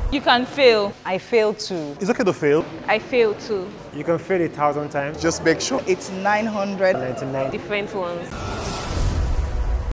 You can fail. I fail too. It's okay to fail. I fail too. You can fail 1,000 times. Just make sure It's 900. 99. Different ones.